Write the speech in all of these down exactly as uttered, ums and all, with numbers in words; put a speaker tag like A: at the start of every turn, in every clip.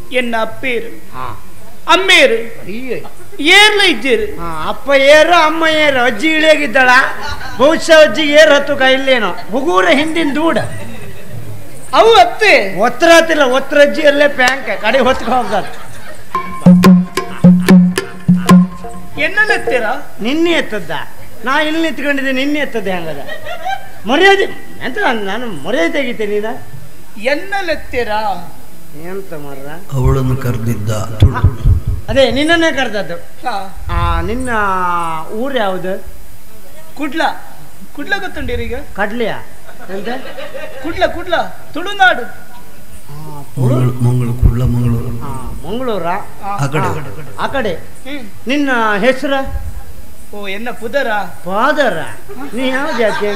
A: ಎನ್ನ ಅಪ್ಪೇರು ಅಮ್ಮೇರು ಏರ್ಲ ಇದ್ದೀರು
B: ಅಪ್ಪ ಏರು ಅಮ್ಮ ಏರು ಅಜ್ಜಿ ಇಳಿಯಾಗಿದ್ದಾಳ ಬಹುಶಃ ಅಜ್ಜಿಗೆ ಏರು ಹತ್ತು ಇಲ್ಲೇನೋ ಹುಗೂರ ಹಿಂದಿನ ದೂಡ
A: ಅವು ಅತ್ತೆ
B: ಒತ್ತರ ಹತ್ತಿಲ್ಲ ಒತ್ತರ ಅಜ್ಜಿ ಅಲ್ಲೇ ಪ್ಯಾಂಕ್ ಕಡೆ ಹೊತ್ಕೊ ಹೋಗ್ತಾರ
A: ಎನ್ನಲೆತ್ತೀರ
B: ನಿನ್ನೆ ಎತ್ತದ್ದ ನಾ ಇಲ್ಲಿ ನಿಂತ್ಕೊಂಡಿದ್ದೆ ನಿನ್ನೆ ಎತ್ತದ್ದೆ ಹಂಗದ ಮರ್ಯಾದೆ ಎಂತ ನಾನು ಮರ್ಯಾದೆ ತೆಗಿತೆ ನೀನ
A: ಎನ್ನಲೆತ್ತೀರ
B: ಎಂತ ಮಾಡ್ರ
C: ಅವಳನ್ನು ಕರೆದಿದ್ದ
B: ಅದೇ ನಿನ್ನನ್ನೇ ಕರೆದದ್ದು ಆ ನಿನ್ನ ಊರು ಯಾವುದು
A: ಕುಡ್ಲ ಕುಡ್ಲ ಗೊತ್ತುಂಡಿರೀಗ
B: ಕಡ್ಲಿಯಾ ಎಂತ
A: ಕುಡ್ಲ ಕುಡ್ಲ ತುಳುನಾಡು
C: ಮಂಗಳೂರು ಕುಡ್ಲ ಮಂಗಳೂರು
B: ಮಂಗಳೂರ
C: ಆ ಕಡೆ
B: ಆ ಕಡೆ ನಿನ್ನ ಹೆಸರ
A: ಓ ಎನ್ನ ಪುದರ
B: ಪಾದರ ನೀ ಯಾವ ಜಾತಿ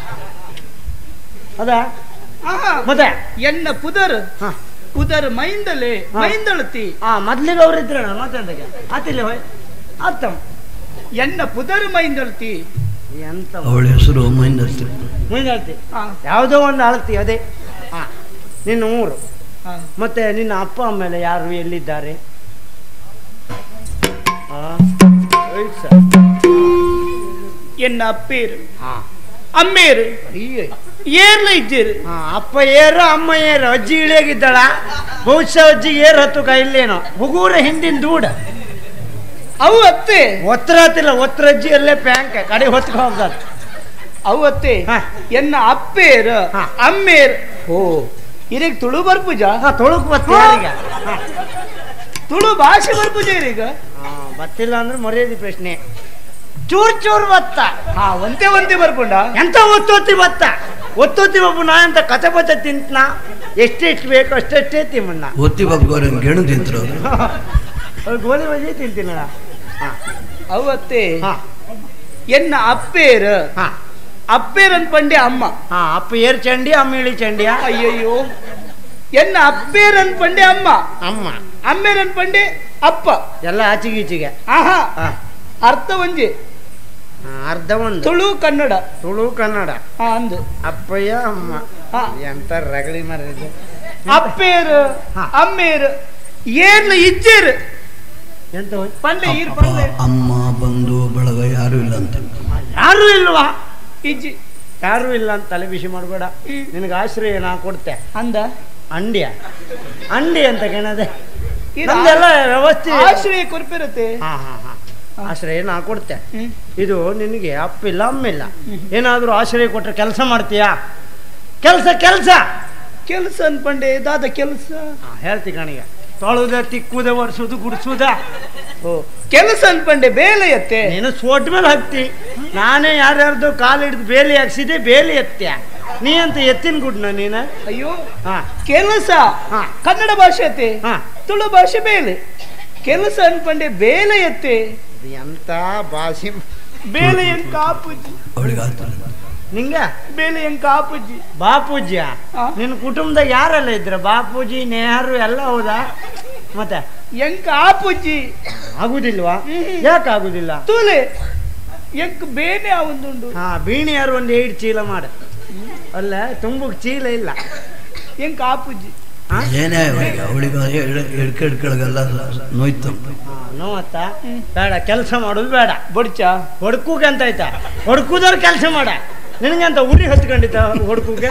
B: ಅದ ಮತ್ತೆ
A: ಎನ್ನ ಪುದರ್ ಪುದರ್ ಮೈಂದಲೆ ಮೈಂದಳತಿ
B: ಆ ಮೊದ್ಲಿಗೆ ಅವ್ರು ಇದ್ರಣ ಮಾತಾಡ್ದಾಗ ಆತಿಲ್ಲ ಹೋಯ್ ಆತಂ
A: ಎನ್ನ ಪುದರ್ ಮೈಂದಳತಿ
B: ಎಂತ
C: ಅವಳ ಹೆಸರು ಮೈಂದಳ್ತಿ
B: ಮೈಂದಳ್ತಿ ಯಾವುದೋ ಒಂದು ಅಳತಿ ಅದೇ ಹಾ ನಿನ್ನ ಊರು ಮತ್ತೆ ನಿನ್ನ ಅಪ್ಪ ಅಮ್ಮೇಲೆ ಯಾರು ಎಲ್ಲಿದ್ದಾರೆ
A: ಎನ್ನ ಅಪ್ಪೇರು ಅಮ್ಮೇರು ಏರ್ಲ ಇದ್ದೀರು
B: ಅಪ್ಪ ಏರು ಅಮ್ಮ ಏರು ಅಜ್ಜಿ ಇಳಿಯಾಗಿದ್ದಾಳ ಬಹುಶಃ ಅಜ್ಜಿಗೆ ಏರು ಹತ್ತು ಇಲ್ಲೇನೋ ಹುಗೂರ ಹಿಂದಿನ ದೂಡ
A: ಅವು ಅತ್ತೆ
B: ಒತ್ತರ ಹತ್ತಿಲ್ಲ ಒತ್ತರ ಅಜ್ಜಿ ಅಲ್ಲೇ ಪ್ಯಾಂಕ್ ಕಡೆ ಹೊತ್ಕೊ ಹೋಗ್ತಾರ
A: ಅವು ಅತ್ತೆ ಎನ್ನ ಅಪ್ಪೇರು ಅಮ್ಮೇರು ಓ ಇರೀಗ ತುಳು ಬರ್ಪೂಜ
B: ತುಳುಕ್ ಬತ್ತೀಗ
A: ತುಳು ಭಾಷೆ ಬರ್ಪೂಜ ಇರೀಗ
B: ಬತ್ತಿಲ್ಲ ಅಂದ್ರೆ ಮರ್ಯಾದೆ ಪ್ರಶ್ನೆ ಚೂರ್ ಚೂರ್ ಬತ್ತ
A: ಹಾ ಒಂದೇ ಒಂದೇ ಬರ್ಕೊಂಡ
B: ಎಂತ ಒತ್ತೊತ್ತಿ ಬತ್ತ ಒತ್ತೊತ್ತಿ ಒಬ್ಬ ನಾ ಅಂತ ಕತೆ ಬತ್ತ ತಿಂತನ ಎಷ್ಟೆಷ್ಟು ಬೇಕು ಅಷ್ಟೆಷ್ಟೇ ತಿಮ್ಮಣ್ಣ
C: ಒತ್ತಿ ಬಗ್ಗೋರ ಗೆಣು ತಿಂತರು
B: ಅವ್ರು ಗೋಲಿ ಬಜಿ ತಿಂತೀನ
A: ಅವು ಅತ್ತೆ ಎನ್ನ ಅಪ್ಪೇರು ಅಪ್ಪೇರ್ ಅನ್ಪಂಡೆ ಅಮ್ಮ
B: ಹಾ ಅಪ್ಪ ಏರ್ ಚಂಡಿ ಅಮ್ಮ ಇಳಿ ಚಂಡಿಯ
A: ಅಯ್ಯಯ್ಯೋ ಎನ್ನ ಅಪ್ಪೇರ್ ಅನ್ಪಂಡೆ ಅಮ್ಮ
B: ಅಮ್ಮ
A: ಅಮ್ಮೇರ್ ಅನ್ಪಂಡೆ ಅಪ್ಪ
B: ಎಲ್ಲ ಆಚೆಗೆ ಈಚೆಗೆ
A: ಆಹಾ ಅರ್ಥ ಒಂಜಿ
B: ಅರ್ಧ ಒಂದು
A: ತುಳು ಕನ್ನಡ
B: ತುಳು ಕನ್ನಡ
A: ಹಾ ಅಂದು
B: ಅಪ್ಪಯ್ಯ ಅಮ್ಮ ಎಂತ ರಗಳಿ ಮರಿದ್ದು
A: ಅಪ್ಪೇರು ಅಮ್ಮೇರು ಏರ್ಲ ಇಜ್ಜೇರು
B: ಎಂತ
A: ಪಂಡೆ ಈರ್ ಪಂಡೆ
C: ಅಮ್ಮ ಬಂಧು ಬಳಗ ಯಾರು ಇಲ್ಲ ಅಂತ
B: ಯಾರು ಇಲ್ವಾ
A: ಇಜ್ಜಿ
B: ಯಾರು ಇಲ್ಲ ಅಂತ ತಲೆ ಬಿಸಿ ಮಾಡಬೇಡ ನಿನಗೆ ಆಶ್ರಯ ನಾ ಕೊಡ್ತೆ
A: ಅಂದ
B: ಅಂಡಿಯ ಅಂಡಿ ಅಂತ ಕೇಳದೆ ನಮ್ದೆಲ್ಲ ವ್ಯವಸ್ಥೆ
A: ಆಶ್ರಯ ಕೊರ್ಪಿರುತ್ತೆ
B: ಹಾ ಹಾ ಹಾ ಆಶ್ರಯ ನಾ ಕೊಡ್ತೆ ಇದು ನಿನಗೆ ಅಪ್ಪಿಲ್ಲ ಅಮ್ಮಿಲ್ಲ ಏನಾದ್ರೂ ಆಶ್ರಯ ಕೊಟ್ರೆ ಕೆಲಸ ಮಾಡ್ತೀಯಾ ಕೆಲಸ ಕೆಲಸ
A: ಕೆಲಸ ಅನ್ಪಂಡೆ ದಾದ ಕೆಲಸ
B: ಹೇಳ್ತಿ ಕಣಿಗ ತೊಳುದ ತಿಕ್ಕುದ ಒರ್ಸುದು ಗುಡಿಸುದ
A: ಓ ಕೆಲಸ ಅನ್ಪಂಡೆ ಬೇಲೆ ಎತ್ತೆ
B: ನೀನು ಸೋಟ್ ಮೇಲೆ ಹಾಕ್ತಿ ನಾನೇ ಯಾರ್ಯಾರ್ದು ಕಾಲು ಹಿಡಿದು ಬೇಲಿ ಹಾಕ್ಸಿದೆ ಬೇಲಿ ಎತ್ತ್ಯ ನೀ ಅಂತ ಎತ್ತಿನ ಗುಡ್ನ ನೀನ
A: ಅಯ್ಯೋ
B: ಹಾ
A: ಕೆಲಸ ಕನ್ನಡ ಭಾಷೆ ಅತ್ತೆ ತುಳು ಭಾಷೆ ಬೇಲೆ ಕೆಲಸ ಅನ್ಪಂಡೆ ಬೇಲೆ ಎತ್ತೆ
B: ಎಂತ ಭಾಷೆ
A: ಬೇಲೆ ಎಂಕ ಆಪುಜ್ಜಿ
C: ಅವಳಿಗೆ ಆಗ್ತದೆ
B: ನಿಂಗ
A: ಬೇಲೆ ಎಂಕ ಆಪುಜ್ಜಿ
B: ಬಾಪೂಜಿಯ ನಿನ್ನ ಕುಟುಂಬದಾಗ ಯಾರೆಲ್ಲ ಇದ್ರ ಬಾಪೂಜಿ ನೆಹರು ಎಲ್ಲ ಹೌದಾ ಮತ್ತೆ
A: ಎಂಕ ಆಪುಜ್ಜಿ
B: ಆಗುದಿಲ್ವಾ ಯಾಕೆ ಆಗುದಿಲ್ಲ
A: ತೂಲೆ ಎಂಕ ಬೇನೆ ಒಂದುಂಡು
B: ಹಾ ಬೀಣಿಯಾರು ಒಂದು ಏಡ್ ಚೀಲ ಮಾಡ ಅಲ್ಲ ತುಂಬ ಚೀಲ ಇಲ್ಲ
A: ಎಂಕ ಆಪುಜ್ಜಿ
C: ಏನೇ ಅವಳಿಗೆ ಅವಳಿಗೆ ಎಡ್ಕೆ ಎಡ್ಕೆಳಗೆಲ್ಲ ನೋಯ್ತು
B: ನೋವತ್ತ ಬೇಡ ಕೆಲಸ ಮಾಡೋದು ಬೇಡ
A: ಬಡ್ಚ
B: ಹೊಡ್ಕೂಗೆ ಅಂತ ಆಯ್ತಾ ಹೊಡ್ಕುದವ್ರು ಕೆಲಸ ಮಾಡ ನಿನಗಂತ ಉರಿ ಹಚ್ಕೊಂಡಿತ್ತ ಹೊಡ್ಕೂಗೆ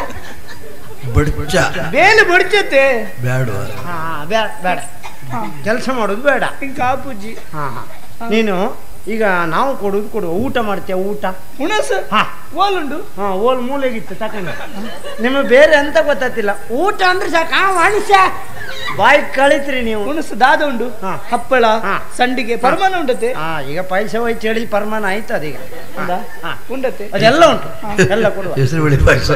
C: ಬಡ್ಚ
A: ಬೇಲೆ ಬಡ್ಚತೆ
C: ಬೇಡ
B: ಹಾ ಬೇಡ ಬೇಡ ಕೆಲಸ ಮಾಡೋದು ಬೇಡ
A: ಎಂಕ ಆಪುಜ್ಜಿ
B: ಹಾ ಹಾ ನೀನು ಈಗ ನಾವು ಕೊಡುದು ಕೊಡುವ ಊಟ ಮಾಡ್ತೀಯ ಊಟ
A: ಹುಣಸ
B: ಹಾ
A: ಓಲುಂಡು
B: ಹಾ ಓಲ್ ಮೂಲೆಗಿತ್ತು ತಕೊಂಡು ನಿಮಗೆ ಬೇರೆ ಎಂತ ಗೊತ್ತಾತಿಲ್ಲ ಊಟ ಅಂದ್ರೆ ಸಾಕು ಮನುಷ್ಯ ಬಾಯಿ ಕಳಿತ್ರಿ ನೀವು
A: ಹುಣಸ ದಾದ ಉಂಡು ಹಪ್ಪಳ ಸಂಡಿಗೆ ಪರಮಾನ ಉಂಡತೆ
B: ಹಾ ಈಗ ಪೈಸೆ ಹೋಯ್ ಚಳಿ ಪರಮಾನ ಆಯ್ತು ಅದೀಗ
A: ಉಂಡತೆ
B: ಅದೆಲ್ಲ ಉಂಟು ಎಲ್ಲ ಕೊಡುವ
C: ಹೆಸರು ಬೆಳಿ ಪಾಯಸ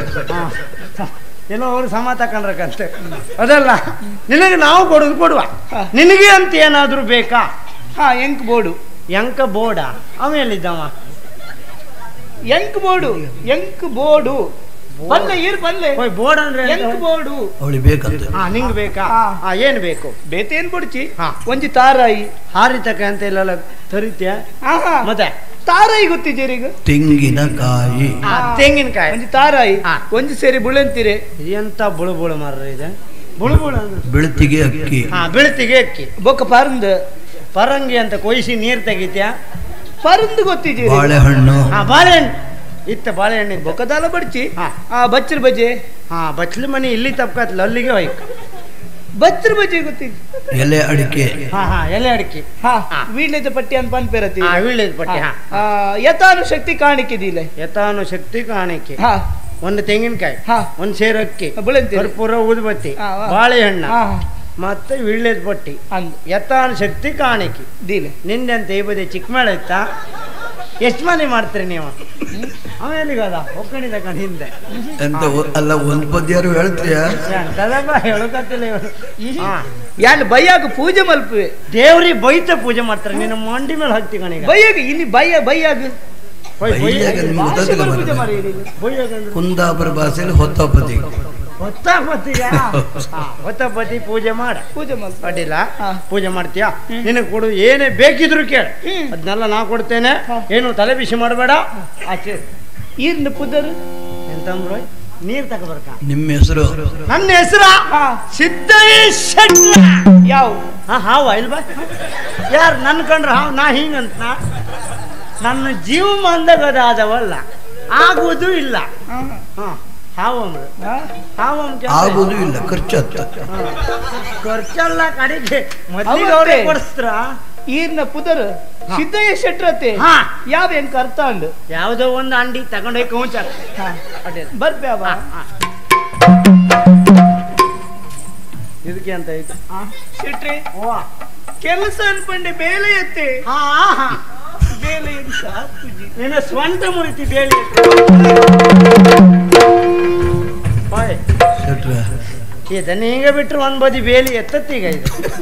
B: ಏನೋ ಅವರು ಸಮ ತಕೊಂಡ್ರಕ್ಕಂತೆ ಅದಲ್ಲ ನಿನಗೆ ನಾವು ಕೊಡುದು ಕೊಡುವ ನಿನಗೆ ಅಂತ ಏನಾದ್ರು ಬೇಕಾ
A: ಹಾ ಎಂಕ್ ಬೋಡು
B: ಎಂಕ ಬೋಡ ಅವೆಲ್ಲಿದ್ದವ
A: ಎಂಕ್ ಬೋಡು ಎಂಕ್ ಬೋಡು ಬಲ್ಲೆ ಈರ್ ಬಲ್ಲೆ
B: ಬೋರ್ಡ್ ಅಂದ್ರೆ
A: ಎಂಕ್ ಬೋಡು
C: ಅವಳಿಗೆ ಬೇಕಂತ
B: ಹಾ ನಿಂಗ್ ಬೇಕಾ ಹಾ ಏನ್ ಬೇಕು
A: ಬೇತೇನ್ ಬುಡ್ಚಿ ಒಂಜಿ ತಾರಾಯಿ
B: ಹಾರಿತಕ ಅಂತ ಇಲ್ಲ ತರಿತ್ಯ ಮತ್ತೆ
A: ತಾರಾಯಿ ಗೊತ್ತಿದ್ದೀರೀಗ
C: ತೆಂಗಿನಕಾಯಿ
B: ತೆಂಗಿನಕಾಯಿ
A: ಒಂಜಿ ತಾರಾಯಿ ಒಂಜಿ ಸೇರಿ ಬುಳೆಂತೀರಿ
B: ಎಂತ ಬುಳು ಬುಳು ಮಾರ್ರ ಇದೆ ಬುಳುಬುಳು ಅಂದ್ರೆ
C: ಬೆಳತಿಗೆ ಅಕ್ಕಿ.
B: ಹಾ ಬೆಳತಿಗೆ ಅಕ್ಕಿ.
A: ಬೊಕ್ಕ ಪರಂದ್
B: ಪರಂಗಿ ಅಂತ ಕೊಯ್ಸಿ ನೀರ್ ತೆಗಿತ್ಯಾ.
A: ಪರಂದ್ ಗೊತ್ತಿದ್ದೀರಿ?
C: ಬಾಳೆಹಣ್ಣು.
B: ಹಾ ಬಾಳೆಹಣ್ಣು ಇತ್ತ ಬಾಳೆಹಣ್ಣು ಇತ್ತು.
A: ಬೊಕ್ಕದಾಲ ಬಡ್ಚಿ
B: ಹಾ
A: ಆ ಬಚ್ಚರ ಬಜೆ.
B: ಹಾ ಬಚ್ಲು ಮನೆ ಇಲ್ಲಿ ತಪ್ಕತ್ಲ ಅಲ್ಲಿಗೆ ಹೋಯ್ತು.
A: ಬಚ್ಚರ ಬಜೆ ಗೊತ್ತಿದ್ದು?
C: ಎಲೆ ಅಡಿಕೆ.
B: ಹಾ ಹಾ ಎಲೆ ಅಡಿಕೆ.
A: ಹಾ ವೀಳ್ಯದ ಪಟ್ಟಿ ಅಂತ ಪನ್ಪೇರತಿ.
B: ಹಾ ವೀಳ್ಯದ ಪಟ್ಟಿ. ಹಾ
A: ಯಥಾನು ಶಕ್ತಿ ಕಾಣಿಕಿದಿಲ್ಲ.
B: ಯಥಾನು ಶಕ್ತಿ ಕಾಣಿಕೆ.
A: ಹಾ
B: ಒಂದು ತೆಂಗಿನಕಾಯಿ,
A: ಹಾ
B: ಒಂದು ಸೇರು ಅಕ್ಕಿ,
A: ಬೆಳಂತಿ
B: ಕರ್ಪೂರ ಊದುಬತ್ತಿ,
A: ಹಾ, ಹಾ.
B: ಬಾಳೆಹಣ್ಣು
A: ಹಾ
B: ಮತ್ತೆ ವೀಳ್ಯದ ಪಟ್ಟಿ
A: ಅಂದ್
B: ಯಥಾನು ಶಕ್ತಿ ಕಾಣಿಕೆ.
A: ದೀಲೆ
B: ನಿಂದೆ ಅಂತ ಈ ಬದಿ ಚಿಕ್ಕ ಮೇಳ ಇತ್ತಾ? ಎಷ್ಟು ಮನೆ ಮಾಡ್ತೀರಿ ನೀವು? ಆಮೇಲಿಗದ ಒಕ್ಕಣಿದ ಕಣ ಹಿಂದೆ
C: ಎಂತ ಒ- ಅಲ್ಲ ಒಂದ್ ಪದ್ಯಾರು ಹೇಳ್ತೀಯ?
B: ಅಂತದಪ್ಪ ಹೇಳಕತ್ತಿಲ್ಲ ಇವರು. ಹಾ
A: ಯಾನ್ ಬಯ್ಯಾಗ ಪೂಜೆ ಮಲ್ಪುವೆ.
B: ದೇವ್ರಿಗೆ ಬೈತ ಪೂಜೆ ಮಾಡ್ತಾರೆ. ನೀನು ಮಂಡಿ ಮೇಲೆ ಹಾಕ್ತಿ ಕಣೀಗ.
A: ಬಯ್ಯಾಗ ಇಲ್ಲಿ ಬಯ್ಯ ಬಯ್ಯಾಗ
C: ಬೈಯಾಗ ನಿಮ್ಗೆ
A: ಭಾಷೆ
C: ಗೊತ್ತಾಗ್ತಿಲ್ಲ
A: ಮೇಲೆ ಪೂಜೆ
C: ಮಾರ್ರೆ.
A: ಮಾಡಿ ಇಲ್ಲಿ.
B: ಬೈಯೋದಂದ್ರೆ
C: ಕುಂದಾಪುರ ಭಾಷೆಯಲ್ಲಿ ಹೊತ್ತಪತಿ.
B: ಹೊತ್ತಪತಿಗ ಹೊತ್ತಪತಿ ಪೂಜೆ ಮಾಡ.
A: ಪೂಜೆ ಮಲ್ಪ
B: ಅಡ್ಡಿಲ್ಲ.
A: ಹಾ.
B: ಪೂಜೆ ಮಾಡ್ತೀಯಾ? ನಿನಗೆ ಕೊಡು ಏನೇ ಬೇಕಿದ್ರು ಕೇಳ.
A: ಹ್ಮ್.
B: ಅದನ್ನೆಲ್ಲ ನಾ ಕೊಡ್ತೇನೆ.
A: ಹಾ.
B: ಏನು ತಲೆ ಬಿಸಿ ಮಾಡಬೇಡ. ಆಚೆ
A: ಈರ್ನ ಪುದರ್
B: ಎಂತಂದ್ರು ನೀರ್ ತಗೋಬರ್ಕ.
C: ನಿಮ್ಮ ಹೆಸರು?
B: ನನ್ನ ಹೆಸರ
A: ಹಾ
B: ಸಿದ್ದೇಶ್ ಶೆಟ್ಲ.
A: ಯಾವ
B: ಹಾ ಹಾವ ಇಲ್ವಾ? ಯಾರು ನನ್ನ ಕಂಡ್ರ ಹಾವ್ ನಾ ಹಿಂಗಂತ ನಾ ನನ್ನ ಜೀವ ಮಂದಗದ ಆದವಲ್ಲ ಆಗುವುದು ಇಲ್ಲ.
A: ಹಾ
B: ಹಾ ಹಾವಮ್ರು
A: ಹಾ
B: ಹಾವಮ್
C: ಆಗುದು ಇಲ್ಲ, ಖರ್ಚತ್ತ.
B: ಖರ್ಚೆಲ್ಲ ಕಡೆಗೆ ಮೊದಲಿಗೆ
A: ಅವತ್ತೇ.
B: ಅವರೇ ಕೊಡಿಸ್ತ್ರ.
A: ಈರ್ನ ಪುದರ್ ಸಿದ್ದಯ್ಯ ಶೆಟ್ರತೆ
B: ಹಾ
A: ಯಾವ ಹೆಂಗ್ ಕರ್ತಾಂಡ್
B: ಯಾವುದೋ ಒಂದು ಅಂಡಿ ತಗೊಂಡೋಗಿ ಕೌಂಚ
A: ಹಾ ಬರ್ಪೆ ಅವ
B: ಇದಕ್ಕೆ ಅಂತ ಐತೆ.
A: ಶೆಟ್ರೆ
B: ಓ
A: ಕೆಲಸ ಅನ್ಕೊಂಡೆ ಬೇಲೆ ಎತ್ತೆ
B: ಹಾ ಹಾ
A: ಬೇಲೆ ಎಂತ ಪೂಜಿ
B: ನಿನ್ನ ಸ್ವಂತ ಮುರಿತಿ ಬೇಳಿ.
C: ಶೆಟ್ರ
B: ಇದನ್ನ ಹಿಂಗೆ ಬಿಟ್ರೆ ಒಂದ್ ಬದಿ ಬೇಲಿ ಎತ್ತತ್ತೀಗ ಇದು.